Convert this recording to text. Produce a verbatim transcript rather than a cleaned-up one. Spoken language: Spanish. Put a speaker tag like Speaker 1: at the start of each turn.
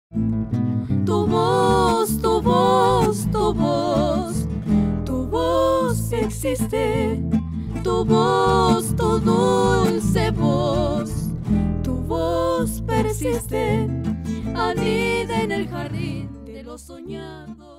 Speaker 1: Tu voz, tu voz, tu voz, tu voz existe, tu voz, tu dulce voz, tu voz persiste, anida en el jardín de los soñados.